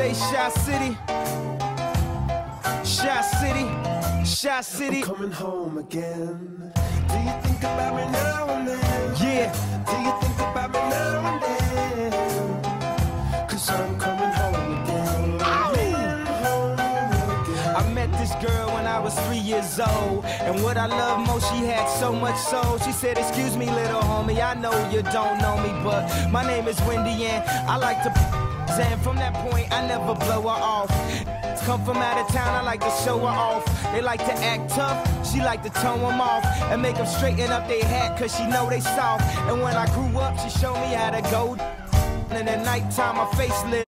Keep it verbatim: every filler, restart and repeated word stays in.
say Shy City, Shy City, Shy City. I'm coming home again. Do you think about me now and then? Yeah. Do you think about me now and then? Cause I'm coming home again. Home again. I met this girl when I was three years old, and what I love most, she had so much soul. She said, excuse me, little homie, I know you don't know me, but my name is Wendy, and I like to and from that point, I never blow her off. Come from out of town, I like to show her off. They like to act tough, she like to tone them off and make them straighten up their hat, cause she know they soft. And when I grew up, she showed me how to go. And at nighttime, my face lit.